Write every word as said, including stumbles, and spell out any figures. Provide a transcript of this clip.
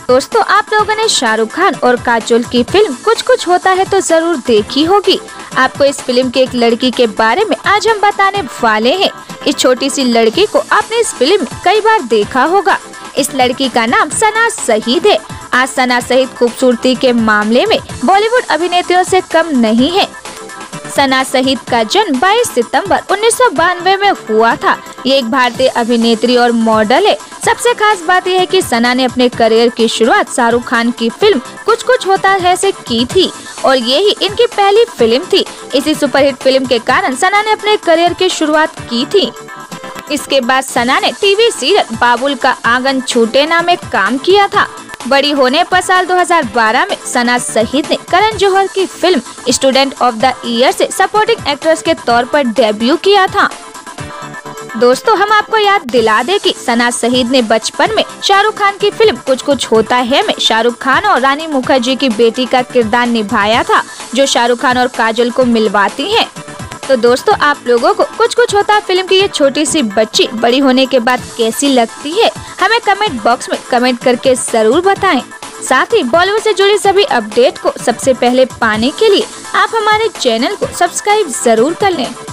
दोस्तों, आप लोगों ने शाहरुख खान और काजोल की फिल्म कुछ कुछ होता है तो जरूर देखी होगी। आपको इस फिल्म के एक लड़की के बारे में आज हम बताने वाले हैं। इस छोटी सी लड़की को आपने इस फिल्म में कई बार देखा होगा। इस लड़की का नाम सना सईद है। आज सना सईद खूबसूरती के मामले में बॉलीवुड अभिनेत्रियों से कम नहीं है। सना सईद का जन्म बाईस सितंबर उन्नीस सौ बानवे में हुआ था। ये एक भारतीय अभिनेत्री और मॉडल है। सबसे खास बात यह है कि सना ने अपने करियर की शुरुआत शाहरुख खान की फिल्म कुछ कुछ होता है से की थी और ये ही इनकी पहली फिल्म थी। इसी सुपरहिट फिल्म के कारण सना ने अपने करियर की शुरुआत की थी। इसके बाद सना ने टीवी सीरियल बाबुल का आंगन छूटे ना में काम किया था। बड़ी होने पर साल दो हज़ार बारह में सना सईद ने करण जौहर की film student of the year से सपोर्टिंग एक्ट्रेस के तौर पर डेब्यू किया था। दोस्तों, हम आपको याद दिला दें कि सना सईद ने बचपन में शाहरुख खान की फिल्म कुछ कुछ होता है में शाहरुख खान और रानी मुखर्जी की बेटी का किरदार निभाया था, जो शाहरुख खान और काजोल को मिलवाती हैं। तो दोस्तों, आप लोगों को कुछ कुछ होता फिल्म की ये छोटी सी बच्ची बड़ी होने के बाद कैसी लगती है, हमें कमेंट बॉक्स में कमेंट करके जरूर बताएं। साथ ही बॉलीवुड से जुड़ी सभी अपडेट को सबसे पहले पाने के लिए आप हमारे चैनल को सब्सक्राइब जरूर कर लें।